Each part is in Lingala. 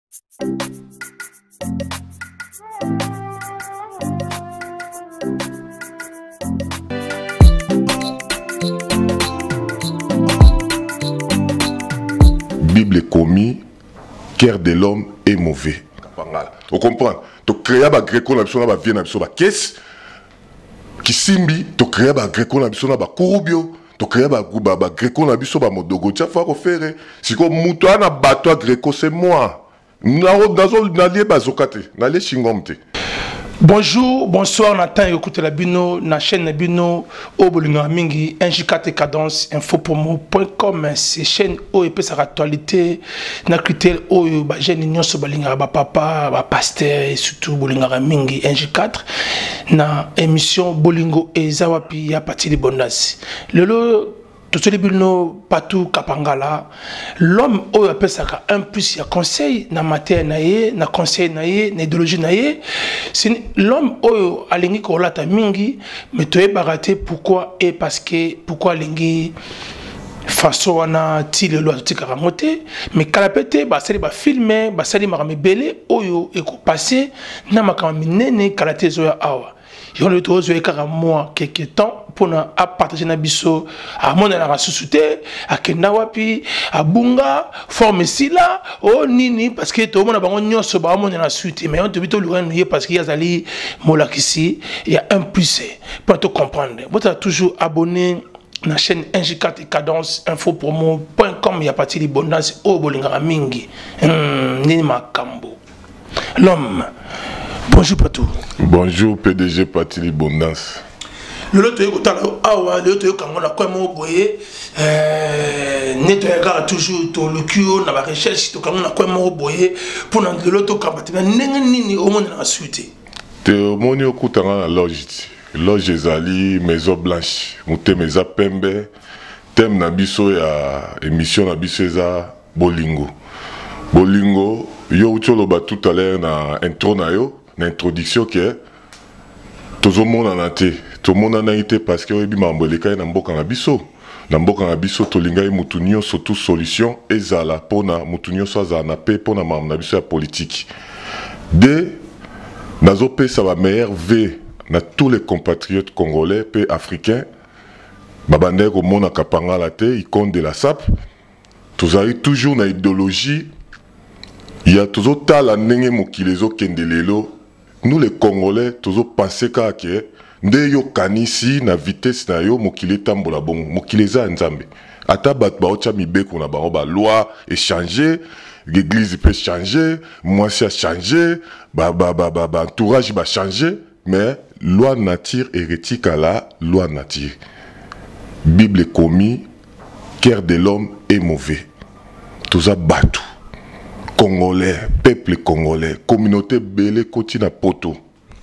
Bible commis, cœur de l'homme est mauvais. Vous comprenez? Tu crées un gréco na biso na ba vie na biso ba caisse qui simbi, tu crées un gréco na biso na ba kurubio, tu crées un gréco na biso ba modogo. Tu vas faire si comme muto na bateau gréco c'est moi. N'allez pas zokate, n'allez chingomte. Bonjour, bonsoir, Nathan, écoutez la Bino, na chaîne na Bino, au Bolinga Mingi, NJ4 Cadence, infopromo.com, c'est chaîne où il peut sa actualité, na critère où il y a jeune union sur Bolinga, ba papa, ba pasteur et surtout Bolinga Mingi, NJ4, na émission Bolingo et Zawapi à partir de Bondas. Le tout ce libino partout kapangala l'homme où appelle ça un plus il y a conseil na matière naie na conseil naie na idéologie naie c'est l'homme où alingi ko lata mingi mais tu es baraté pourquoi et parce que pourquoi lingi façon wana ti le loi ti karamote mais kalapete ba sali ba filmer ba sali marame belé oyo e ko passer na makama minene kalate zo ya awa yo le tozo e kara moi quelque temps pour na partager na biso à mon na susute à kenda wapi à bunga forme sila o nini parce que tout le monde bango nyonso ba mon na suite mais on te bito luren parce qu'il y a zali molakisi il y a un plus pour te comprendre vous êtes toujours abonné na chaîne NJ4 Cadence infopromo.com il y a parti de bonus au Bolinga Mingi nini makambo l'homme. Bonjour Patou. Bonjour PDG Patili Bondance. Le lot est awa le lot est quand on a quoi mon boyer nettoyer toujours le cul na ba recherche to quand on a quoi mon boyer pour dans le lot quand batina nini au monde na suite. Te moni okutanga na loge ezali maison blanche muté meza pembe thème na biso ya émission na biso eza bolingo yo utoloba tout à l'heure na intro na yo l'introduction que tout le monde en a été parce que oyebi mambo eleka na mboka na biso tolinga mutu nyonso surtout solution ezala pona mutu nyonso azala na pe pona mambo na biso ya politique de nazo pesa ba meilleur v na tous les compatriotes congolais pe africains babande ko mona kapanga la te icône de la SAP tozali toujours na idéologie il y a toujours tala ndenge mokili ezokende lelo. Nous les Congolais, toujours pensé que nde yo kanisi na vitesse na yo mokile tambola bon mokile za nzambe ata bat ba ocha mibeko na ba loi est changé l'église peut changer moi ça changer entourage va changer mais loi nature hérétique à la loi nature Bible commis cœur de l'homme est mauvais tout ça batou Congolais, peuple congolais, communauté belé kotina poto.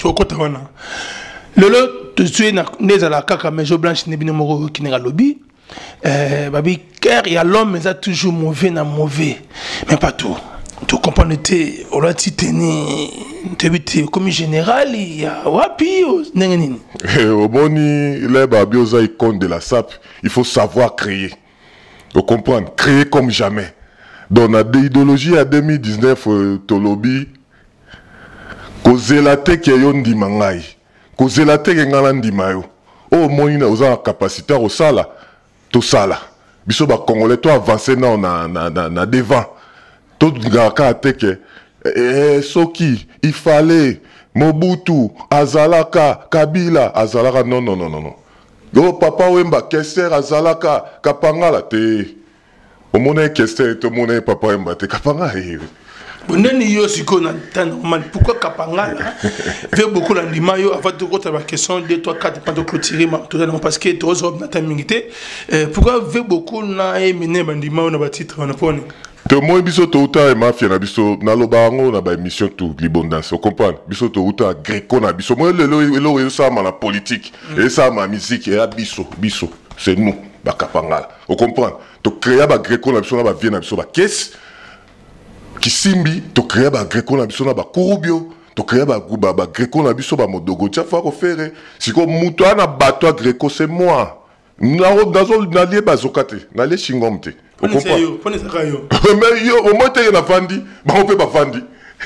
Le lot de tuer na la kaka maison blanche nebino moro kinera lobby. Babi cœur et l'homme mais ça toujours mauvais na mauvais. Mais pas tout. Tu comprends te on l'a titani te comme général il y a wapi nengeni. Au boni les babioza icône de la SAP, il faut savoir créer. Vous comprenez, créer comme jamais. Dans la idéologie à 2019 tolobi kozelate ke yo ndima ngai kozelate ke ngala ndima yo o moni na oza capacité au sala to sala biso ba congolais to avancer na devant to ngaka teke soki il fallait Mobutu azalaka Kabila azalaka non yo papa wemba Kesser azalaka kapangala te. Au monde question tout le monde papa et mbate kapanga boneni yo siko na temps normal pourquoi kapanga là veut beaucoup la ndima yo avant de retourner la question 2 3 4 pas de clôturer parce que tu oses na tamingité pourquoi veut beaucoup na emene bandima na ba titre na pone te moi biso to uta mafia na biso na lobango na ba émission tout libondance vous comprenez biso to uta greco na biso moi le ça ma la politique et ça ma musique et biso c'est nous ba kapanga vous comprenez to créer ba greco na biso na ba vie na biso ba caisse qui simbi to créer ba greco na biso na ba kurubio to créer ba greco na biso ba modogo tu vas faire si comme muto na bateau greco c'est moi nalie bazokate nalie chingom te mais yo au moins te na fandi ba pe ba fandi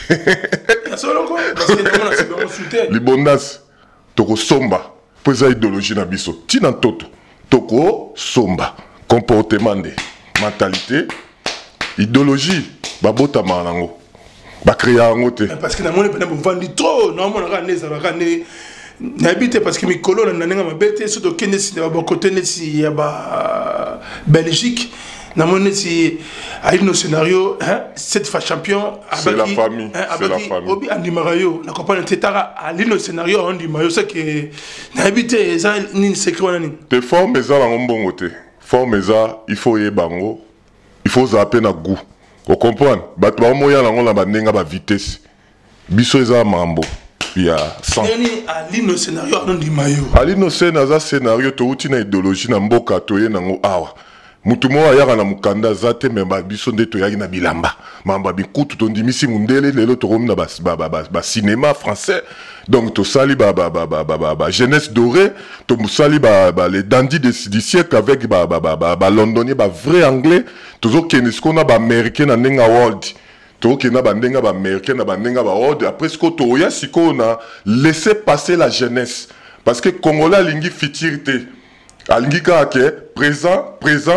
libondas toko somba poza idéologie na biso tina toto toko somba comportement de mentalité idéologie babota manango ba créer yango te parce que na moni pena vandi trop na mona ka neza ka ne n'habite parce que mikolo na nenga mabete surtout kende si ba côté nesi ya ba Belgique na moni si a une scénario hein cette fois champion c'est la famille c'est la famille obi andimarayo na comprendre tetara a l'ino scénario andimarayo c'est que n'habite ça ni secret wana ni te forme za la ngombongo te forme za il faut y bango il faut zapper na goût vous comprenez bato ba moya na ngona ba nenga ba vitesse biso eza mambo ya 100 alino scénario andimarayo alino scénario to uti na idéologie na mboka toye nango awa mutu mo ayaka na mukanda zate memba biso nde toyaki na bilamba mamba bikutu tondimisi mundele lelo tokomi na ba cinéma français donc to sali ba jeunesse dorée to musali les dandys du siècle avec ba londonien ba vrai anglais tozo kenesko na ba américain na nenga world to kena ba ndenga ba américain na ba ndenga ba world après ce que to ya siko na laisser passer la jeunesse parce que congolais lingi fitirité alingi kake présent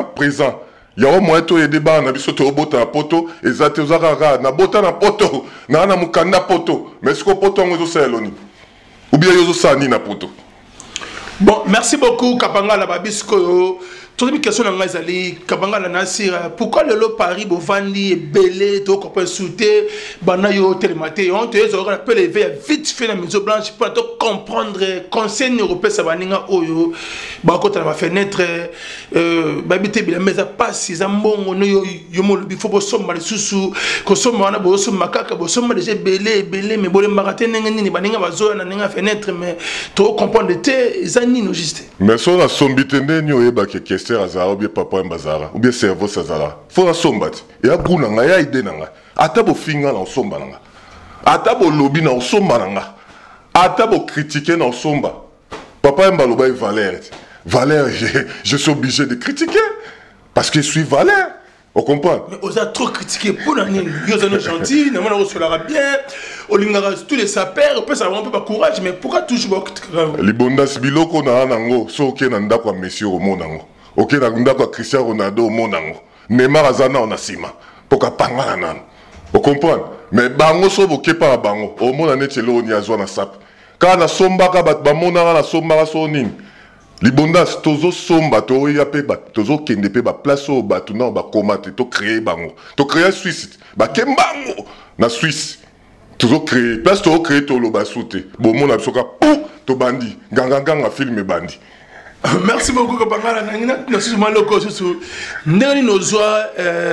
ya au moins to yedeba na biso to bota na poto ezate ozaka na bota na poto na mukanda poto mais ce que poto ngozo seloni ou bien yozo sani na poto. Bon, merci beaucoup Kapanga la babisco. Toute une question dans les Kapanga la Nasir. Pourquoi le lot Paris Bovandi belé to copain souté banayo télématé on te les aura peu lever vite fait la maison blanche pour te comprendre conseil européen ça va ninga oyo ba côté la fenêtre babité bila mais pas si zambongo no yo mo il faut bosomba les susu ko somba na bosomba kaka bosomba déjà belé mais bolé maraté nini baninga bazo na ninga fenêtre mais to comprendre te zani no juste mais so na sombite ndeni oyeba ke azara ou bien papa mbazara ou bien cerveau sazara faut la sombati ya guna nga ya ide nanga ata bo finga na somba nanga ata bo lobby na somba nanga ata bo critiquer na somba papa mbaloba Valère je suis obligé de critiquer parce que je suis Valère. On comprend. Mais on a trop critiqué pour l'année. Ils sont gentils, on a reçu la bien, on a tous les sapeurs, on peut savoir un peu de courage, mais pourquoi toujours les bondas biloko na anango, so ok nanda kwa monsieur au monango. Ok nanda kwa Cristiano Ronaldo au monango. Neymar azana on a sima. Poka panga nan. On comprend. Mais bango so boke pa bango. Au mona netelo ni azwa na sap. Ka na somba ka bat ba mona na somba so ning. Libondas tozo somba to ya pe ba tozo kende pe ba place au batu na ba komate to créer bango to créer Suisse ba kembango na Suisse tozo créer place to créer to lo basute bo mona bisoka to bandi ganga film bandi. Merci beaucoup Kapanga nangina na suma loko susu ndeni nozwa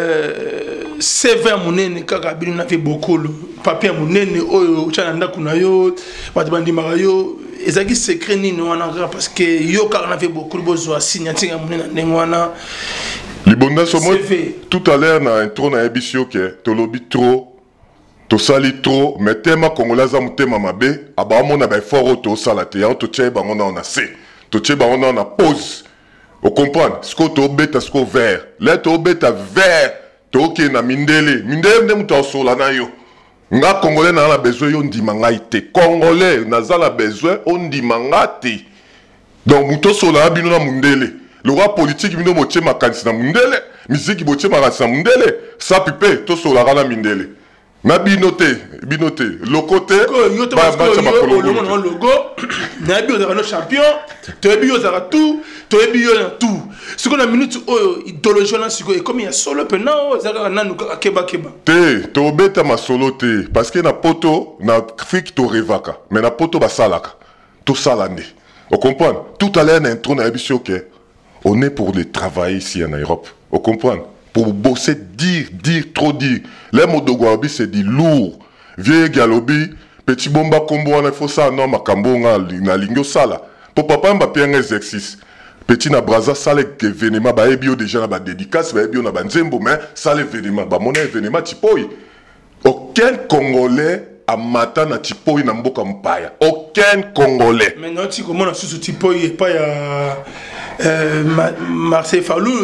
CV munene kaka binu na fe beaucoup papier munene oyo chana ndako na yo batu bandi marayo ezaki secret nini wana parce que yo car on avait beaucoup de besoin signature munene ndengwana libonda somo tout à l'heure na intro na ebisio ke to lobby trop to sali trop mais tema congolaise mutema mabe aba mona ba fort to sala te ya to tche bango na on se to tche bango na on pause o comprendre ce que to beta ce que vert là to beta vert to ke na mindele ndem muto sola na yo nga congolais na besoin on dit manga ité congolais na za la besoin on dit manga té donc muto sola bino na mundele le roi politique bino moche makanisi na mundele musique boche makanisi na mundele ça pipe to sola na mindele na binote le côté ba logo na bio za champion to bio za tout to bio na tout ce qu'on a minute idéologie na siko et comme il y a solo penao za nanu keba te to beta ma solo te parce que na poto na fik to revaka mais na poto ba salaka tout salande on comprend tout à l'heure intro na ebisio que on est pour le travail ici en Europe on comprend pour bosser dire trop dire les mots de Guabi c'est dit lourd vieux galobi petit bomba combo on faut ça non makambo na lingio sala pour papa mba bien exercice petit na braza sale événement ba ebio déjà na ba dédicace ba ebio na ba nzembo mais sale événement ba mon événement tipoi aucun congolais a matin na tipoi na mboka mpaya aucun congolais maintenant tu comment na sous tipoi pas ya Marseille Fayulu,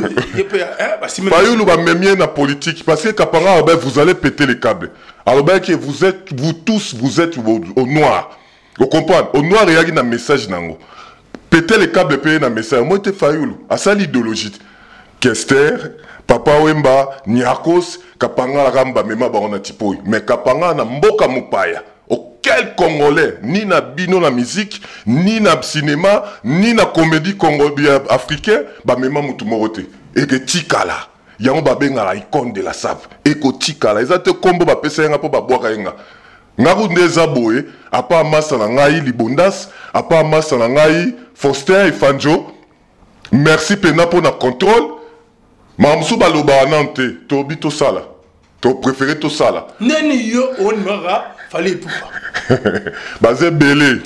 Fayulu va même la politique parce que Kapanga, vous allez péter les câbles. Alors que vous tous, vous êtes au noir. Vous comprenez? Au noir, il y a un message nango. Péter les câbles, payer un message. Moi, c'est Fayulu. À ça l'idéologie. Kester, Papa Wemba, Niakos, Kapanga la Ramba, Mema Barona Tipoi. Mais Kapanga na mboka mupaya. Auquel Congolais, ni na bino la musique, ni na cinéma, ni na comédie congolais africain, ba Mema Mutumorote. Et que Tikala. Yango ba benga la icône de la save. Et que Tikala. Ils ont te combo ba pesa yenga po ba boaka yenga. Ngaru ndeza boye, apa masa na ngai Libondas, apa masa na ngai Foster et Fanjo. Merci pena pour na contrôle. Mamsou baloba anante, to bito sala. To préféré to sala. Neni yo on mara fallait poupa. Bazé belé.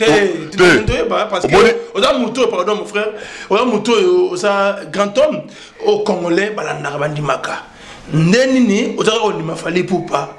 Parce que oza muto pardon mon frère, oza muto oza grand homme au Congolais balanda bandi maka. Neni ni oza on ma fallait poupa.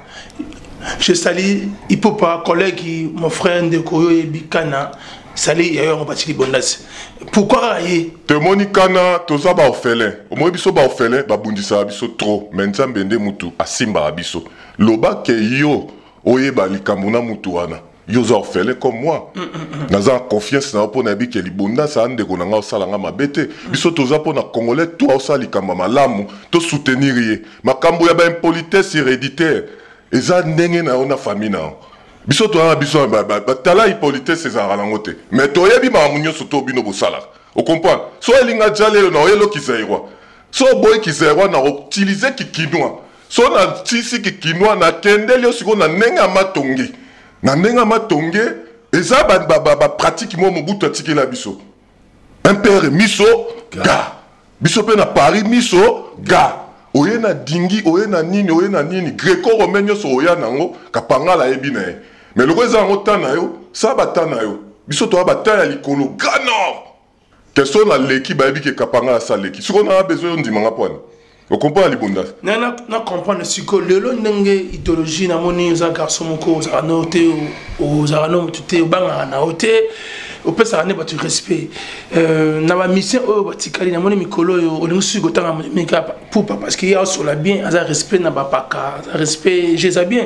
Je salue Ipopa, collègue, mon frère de Koyo et Bikana. Salut, il y a un parti de Bondas. Pourquoi te moni kana toza ba orphelin. Au moins biso ba orphelin ba bundisa biso trop. Maintenant bende mutu asimba biso. Loba ke yo oye ba likamuna mutu wana. Yo za orphelin comme moi. Naza confiance na po na bi ke libonda sa ande ko nanga osala nga mabete. Biso toza po na Congolais tout osala likamba malamu to soutenir ye. Makambo ya ba impolitesse héréditaire. Eza ndenge na ona famille na. Biso to na biso ba tala impolitesse ezala nango te. Mais to yebi ma munyo soto bino bosala. O comprendre? So elinga jale na oyelo kizairwa. So boy kizairwa na utiliser kikinwa. So na tisi kikinwa na kendeli osiko na nenga matongi. Na nenga matongi eza ba pratique mo mobutu atikela biso. Un père miso ga. Biso pe na Paris miso ga. Oye na dingi, oye na nini, Greco-Romain so oya nango, Kapanga la ebi na ye. Mais le reste en temps na yo, ça bata na yo. Biso to bata ya likolo, Grand Nord. Question na leki ba ebi ke Kapanga sa leki. Si on a besoin de manga pone. Vous comprenez Libonda? Na comprendre ce que le nenge idéologie na moni za garçon moko za noté ou za no tuté ou banga na hoté. Au peut ça n'est pas du respect. Na ma mission au batikali na moni mikolo yo o lingu go tanga mika pour parce qu'il y a sur la bien za respect na ba paka, respect j'ai bien.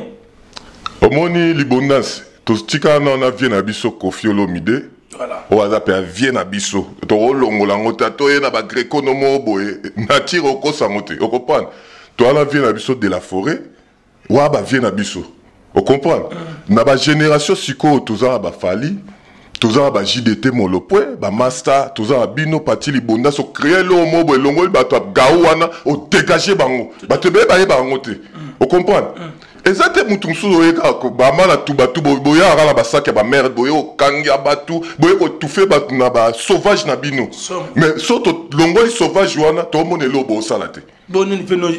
Au moni Libondas, to tika na na vient na biso Koffi Olomide. Voilà. O azape a vient na biso. To longola ngota to ye na ba Greco no mo boye. Na tiro ko sangote. O comprendre? To ala vient na biso de la forêt. Wa ba vient na biso. O comprendre? Na ba génération siko toza ba fali. Toza ba JDT molopwe, ba master, toza bino pati Libonda so créer lo mo boye longo ba to gawana o dégager bango. Ba te be ba ye ba ngote. O comprendre? Ezate mutu msuzo yeka ko ba mala tu batu boya ala ba sac ba merde boyo kangia batu boyo ko tufe batu na ba sauvage na bino. Mais soto longo sauvage wana to monelo bo salate. Bon ni feno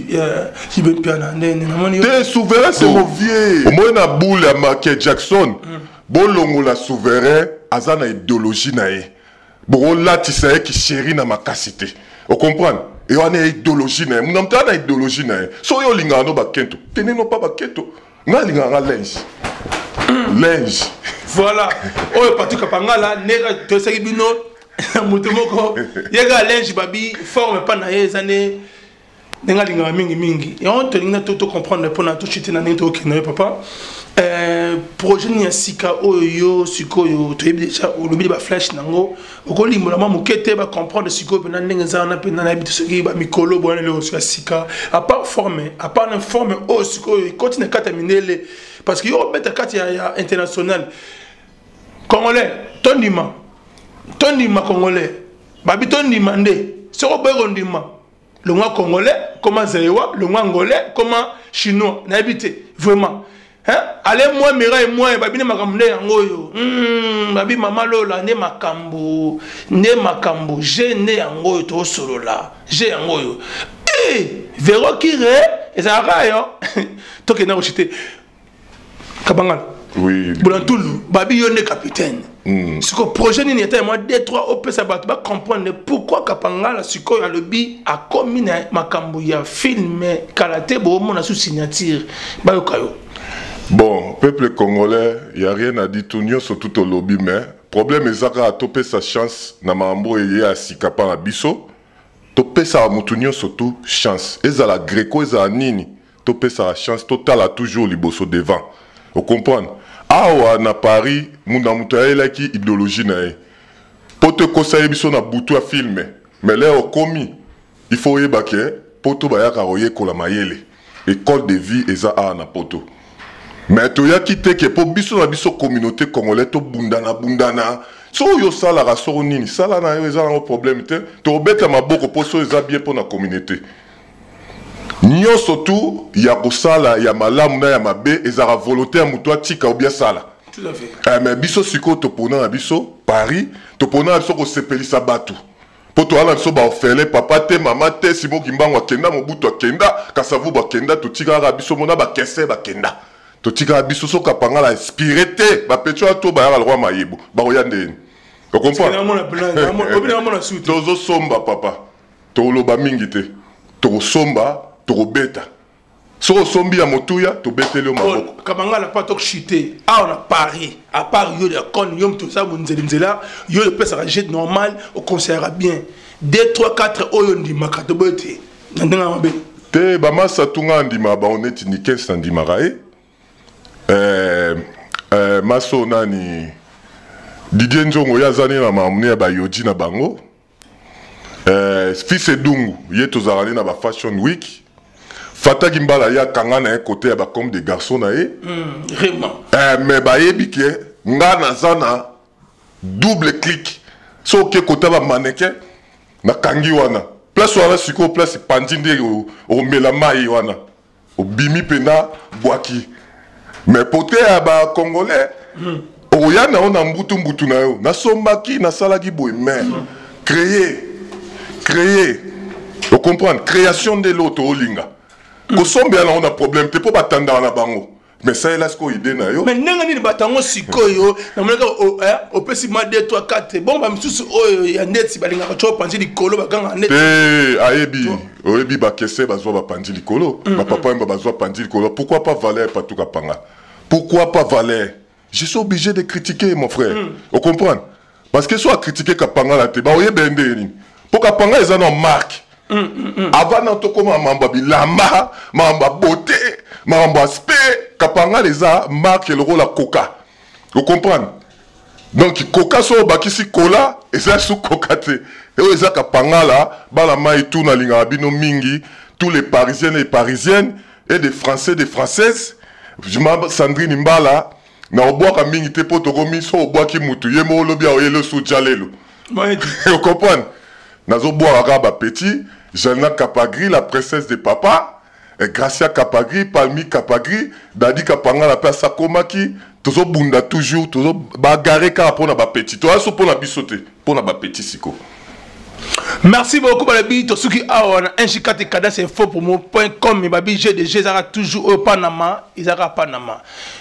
jibe piana ndene na moni. Te souverain c'est mon vieux. Au moins na boule ya Michael Jackson. Bon longo la souverain azana idéologie na ye. Bon là tu sais qui chéri na makasité. Vous comprenez? Et on a idéologie na ye. Mon amta na idéologie na ye. So yo linga no ba kento. Tenez no pas ba kento. Na linga na linge. Linge. Voilà. Oh parti Kapanga là nega to seki bino mutu moko. Yega linge babi forme pas na ye zane. Nenga linga mingi. Et on te linga to comprendre pour na to chiter na nito okina papa. Projet ni sika oyo sikoyo to déjà o lobi ba flash nango oko limbola ma mukete ba comprendre sikoyo pena ndenge za na pena na bitu soki ba mikolo bona le osika sika à part former o sikoyo continue kata minele parce que yo beta kata ya international congolais tondima congolais babi tondima nde soko bego ndima le ngwa congolais comment zewa le ngwa angolais comment chinois na habité vraiment. Hein? Allez moi mira et moi babi ne makambo yango yo babi mama lola ne makambo je ne yango to solo la je yango yo vero kire ezara yo to ke na ochite kabanga oui Bulantulu babi yo ne capitaine siko projet ni était moi D3 op ça ba comprendre pourquoi Kapanga siko ya lobi a commis makambo ya film karaté bo mona sous signature ba yo kayo. Bon, peuple congolais, il n'y a rien à dire, tout nous, surtout au lobby, mais problème ezaka topé sa chance na mambo eye asika pa na biso topé sa mutunyo surtout chance ezala greco ezala nini topé sa chance totala toujours liboso devant vous comprenez awa na Paris muna mutaela ki idéologie na e poto kosaye biso na butu a filmer mais là au komi il faut yeba ke poto bayaka roye kola mayele école de vie eza a na poto mais to ya kite ke po biso na biso communauté congolaise to bundana so yo sala rasoro nini sala na yo eza un problème te to beta maboko po so eza bien pour na communauté nyo surtout ya kosala ya malamu na ya mabe ezara volontaire muto atika ou bien sala tout à fait mais biso siko to pona na biso Paris to pona na biso ko sepelisa batu po to ala biso ba ofele papa te mama te simo kimbango akenda mobutu akenda kasavu ba kenda to tika ra biso mona ba kese ba kenda to tika biso so kapanga la spirité ba pecho to ba ya roi mayibo ba oyande ko comprendre tozo somba papa to loba mingi te to somba to beta so sombi ya motuya to betele maboko kabanga la pas chuter ah on a Paris à part yo de kon yom tout ça munzela yo le pesa jet normal au conseillera bien 2 3 4 oyo ndima katobote ndanga mabe te ba masa tunga ndima ba oneti ni 15 ndima rae maso nani Didier Nzongo yazani na mamune ba yoji na bango fils Edungu ye tozarani na ba fashion week Fata Gimbala ya kangana un côté ya ba comme des garçons na e vraiment mais ba yebi ke ngana zana double clic so ke kota ba mannequin na kangi wana place wana siko place pandinde o melamai wana o bimi pena boaki mais pote ya ba congolais o yana ona mbutu na yo na sombaki na salaki boy mais créer vous comprenez création de l'autre olinga kosombe ana on a problème te po batanda na bango mais ça est là ce qu'on idée na yo mais nenga ni batango sikoyo na monaka o pesi ma 2 3 4 bon ba misusu oyo ya net balinga ko panzi likolo bakanga net ayebi oyebi ba kesse bazwa ba panzi likolo ba papa mba bazwa panzi likolo pourquoi pas Valère patuka panga pourquoi pas Valère je suis obligé de critiquer mon frère vous comprenez parce que soit critiquer kapanga la te ba oyebende ni pour kapanga ils en ont marque avant de comment mamba bilamba mamba beauté mamba aspect kapanga les a marqué le rôle à coca vous comprenez donc coca so bakisi cola et ça sous coca te et ça kapanga là bala mai tout na linga bino mingi tous les parisiens et parisiennes et des français des françaises je m'appelle Sandrine Mbala na oboka mingi te poto komi so oboki mutu yemo lobia oyelo sou jalelo vous comprenez nazo boire raba petit Jana Kapagri, la princesse de papa, Gracia Kapagri, Palmi Kapagri, Dadi Kapanga, la place Sakomaki, toujours bunda toujours, toujours bagarre car pour na ba petit. Toi, so pour na bisote, pour na ba petit siko. Merci beaucoup Balabi, to suki awana NJ4 Cadence info pour moi.com babi GDG zara toujours au Panama, izara Panama.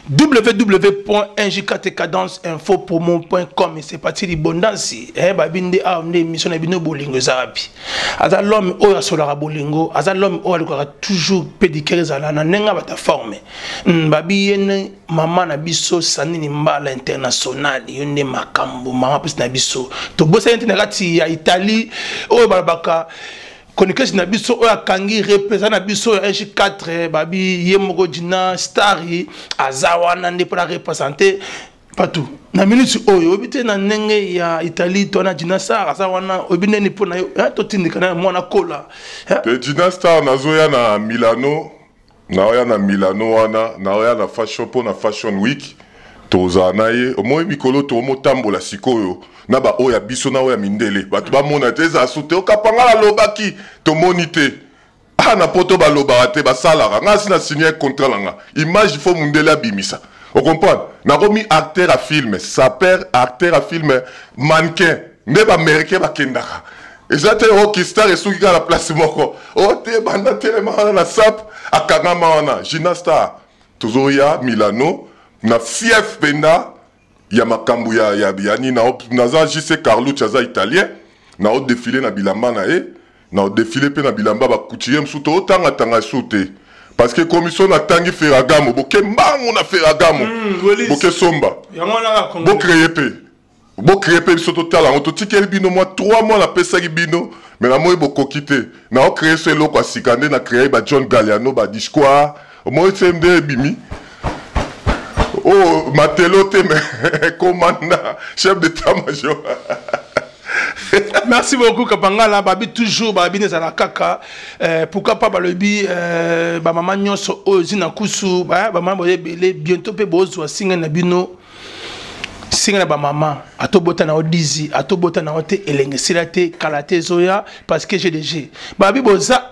www.nj4cadenceinfo pour moi.com c'est parti l'abondance. Babi ndé a ndé mission na bino bolingo zarabi. Aza l'homme oya solara bolingo, aza l'homme oya likora toujours pédicure zala na nenga bata former. Babi yene maman na biso sanini mbala international yone makambo mama pesi na biso. To bossa internet ya Italie oyo balabaka konikesi na biso oyo akangi représent na biso ya NJ4 babi ye moko dina stari aza wana nde mpona représenter partout na minute oyo oyebi te na ndenge ya Italie to na dina star aza wana oyebi nini mpona yo totindika na mwana kola te dina star nazoya na Milano naoya na Milano wana naoya na fashion mpona fashion week toza na ye omoi mikolo to motambola sikoyo na ba oya biso na oya mindele batu ba mona te za sute okapanga la lobaki to monite na poto ba loba te ba salara nga sina signer contrat langa image faut mundele abimisa vous comprenez na komi acteur à film sa père acteur à film mannequin ne ba américain ba kendaka ezate rockstar esuki ka la place moko o te banda tellement na sap akanga mana Gina Star tozoya Milano na fief penda ya makambu ya biani na za JC Carlucci za italien na o défilé na bilamba na e na o défilé pe na bilamba ba couture msuto tanga soute parce que commission na tangi Ferragamo boke mbangu na Ferragamo boke somba bo créer pe Bo créer pe biso total on to tikeli bino moi 3 mois la pesa ki bino mais la moi boko kité na o créer ce loko asikande na créer ba John Galliano ba Discoa au moins CMD bimi oh matelote mais commandant chef d'état-major. Merci beaucoup Kapangala babi toujours babi nezala kaka pourquoi pas balobi ba maman nyonso ozina kusu ba maman boye bientôt pe bozo singa na bino singa na ba maman atobota na odizi atobota na ote elengesila te kalate zoya parce que GDG babi boza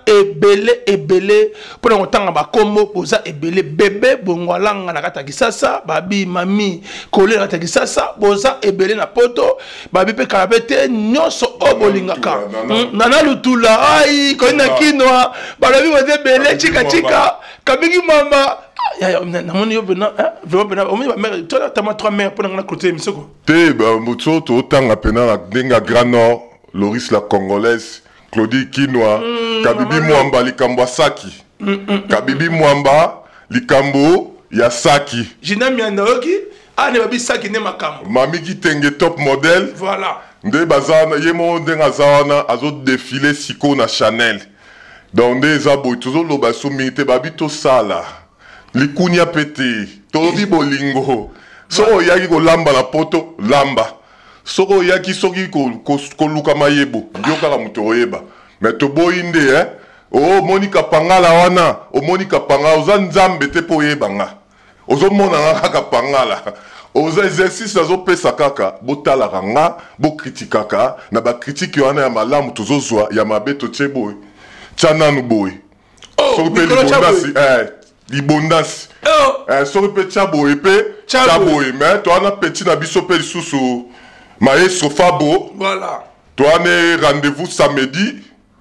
ebele pona ngotanga ba kombo boza ebele bébé bongwalanga na kata kisasa babi mami kole na kata kisasa boza ebele na poto babi pe kalabete nyoso obolingaka nana lutula ai ko na kinwa babi boza ebele chika kabigi mama namoni yo bena vraiment o mi ba mère toi ta ma 3 mères pour na côté misoko te ba mutso to tanga pena na denga Grand Nord Loris la congolaise Claudie Kinwa kabibi mwamba likambo saki kabibi mwamba likambo ya saki jina miandoki ane babi saki ne makambo mami kitenge top model voilà nde bazana yemo ndenga zawana azo défiler siko na Chanel donc des abo toujours lo baso milité babi to sala likunya pete tobi bolingo so yaki ko lamba na poto lamba soko yaki soki ko luka mayebo yoka la muto oyeba mais to boinde oh Monica Pangala wana o Monica Pangala oza nzambe te po yebanga ozo mona nga kapangala oza exercice azo pesa kaka botala nga bo kritikaka na ba critique wana ya malamu tozozwa ya mabeto tsheboy tsananu boy so pe libondasi libondasi so pe tchaboy pe tchaboy mais to ana petit na biso pe lisusu maestro Fabo voilà to ana rendez-vous samedi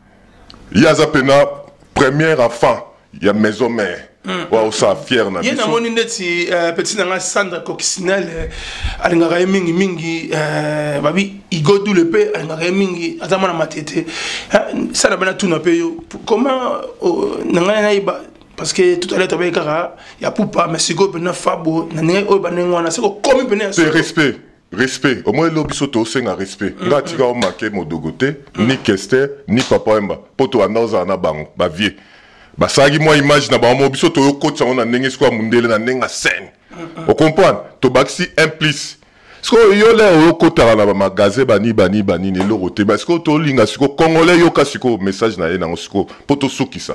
yaza pena première enfant ya maison mère wa sa fier na biso yena moni ndeti petit na Sandra Coxinel alingaka mingi babi igodu le pe alingaka mingi azama na matete ça na bana tuna pe yo comment nanga na iba parce que tout à l'heure tu avais kara ya poupa mais c'est go bena Fabo na ngai o banengwana c'est ko komi bena c'est respect au moins lobiso to senga respect nga tika o marqué modogote ni Kester ni papa emba poto anoza na bango ba vie basagi moi image na ba mo biso to yo coach on na ndenge siko mundele na ndenga scène o comprendre to baxi implice siko yo le o kotara na ba magasin bani ne lo roté parce que to linga siko congolais yo ka siko message na ye na siko poto sukisa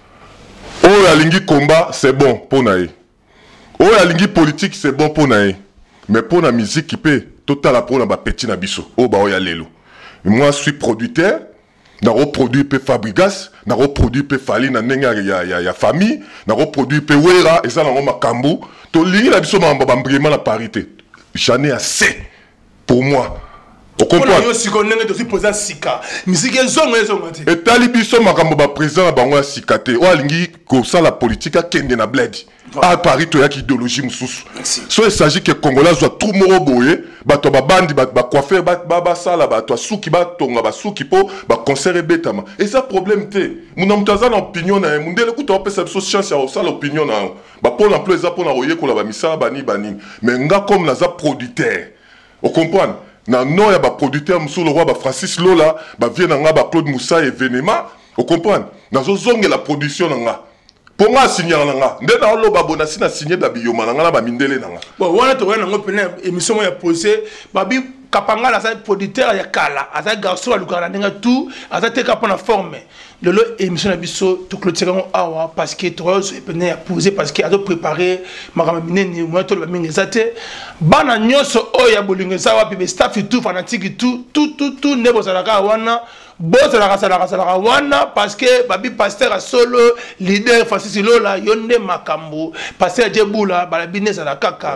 o ya lingi combat c'est bon pour na ye o ya lingi politique c'est bon pour na ye mais pour la musique qui peut total pour na ba petit na biso o ba o ya lelo moi je suis producteur na reproduit pe Fabrigas na reproduit pe Fali na nenga ya famille na reproduit pe Wera et ça na makambu to lingi la biso mamba bambrema la parité j'en ai assez pour moi o comprendre yo siko nenge to poser sika musique ezongo te et tali biso makambo ba président na bango ya sikate o alingi ko ça la politique a kende na bled à Paris to ya ki idéologie mususu so il s'agit que congolais soit tout moro boye ba to ba bandi ba coiffeur ba sala ba to suki ba tonga ba suki po ba concert betama et ça problème te muna mutaza na opinion na mundele kuto pesa biso chance ya ça l'opinion na ba pour l'emploi za pour na royer ko la ba misa bani mais nga comme na za producteur o comprendre na non ya ba producteur musu le roi ba Francis Lola ba vient nga ba Claude Moussa événement o comprendre na zo zonge la production nga ponga signer nga ndena lo ba bona sina signer ba biyoma nga na ba mindele nga bon wana to wana ngopena émission ya poser babi Kapangala sa producteur ya kala asa garçon alukana ndenga tout asa teka pona forme lelo émission na biso to clôturer awa parce que to epene ya poser parce que ado préparer makama minene mo to ba mingi zate bana nyoso oya bolingo za wa pe staff tout fanatique tout nebo salaka wana boss la kasala wana parce que babi pasteur solo leader Francis Lola yonde makambo pasteur Djebula babi neza la kaka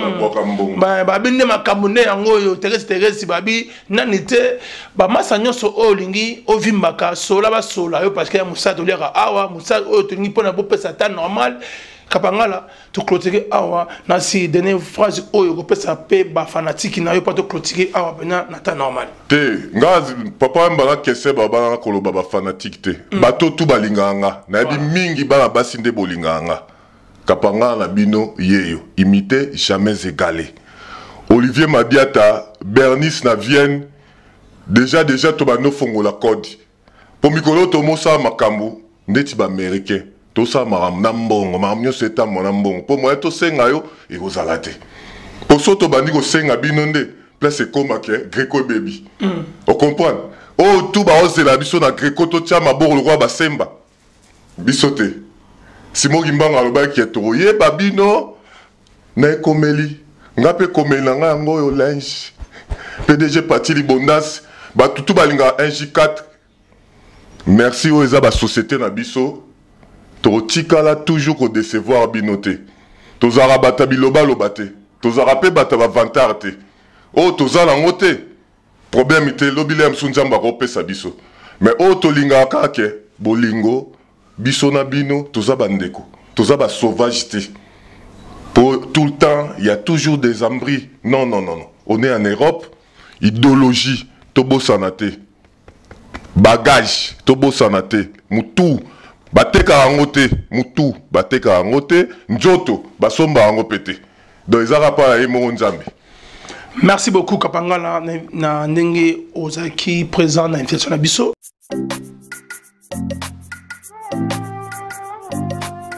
babi ne makambo ne yango yo teresi babi nanite ba masa nyoso o lingi o vimbaka sola ba sola yo parce que ya musa to leka awa musa o to lingi pona bo pesa ta normal Kapangala to clôturer awa na si dernière phrase oyo ko pesa pe ba fanatique na yo pas to clôturer awa bena na ta normal te ngaz papa mbala kese baba na koloba ba fanatique te bato tu balinganga na bi mingi bana basi nde bolinganga Kapangala na bino yeyo imiter jamais égalé Olivier Madiata, Bernice na Vienne, déjà tobano fongo la code. Pour mikolo tomo sa makambu, ndeti ba américain. To sa maram nambongo, maramnyo seta monambongo. Pour moi to senga yo e ozalate. Pour so to bandi ko senga binonde, place koma ke Greco baby. On comprend? Oh tout ba ozela biso na Greco to tia maboko le roi ba semba. Bisote. Simo Gimbanga aloba ki to ye babino na komeli. Ngape komeli na nga ngo yo linge. PDG Pati Libondas, ba tutu balinga 1J4. Merci aux eza ba société na biso. To tikala toujours ko décevoir binoté. To zara bata biloba lobate. To zara pe bata ba vantarte. Oh to zala ngote. Problème ite lobile msunjamba ko pesa biso. Mais oh to linga kake bolingo biso na bino to za bandeko. To za ba sauvagité. Pour tout le temps, il y a toujours des ambris. Non. On est en Europe. Idéologie, tobo sanate. Bagage, tobo sanate. Mutu, bateka angote. Mutu, bateka angote. Njoto, basomba angopete. Donc, ils n'ont pas la nzambe. Merci beaucoup, Kapangala, na ndenge ozaki présent na invitation na biso.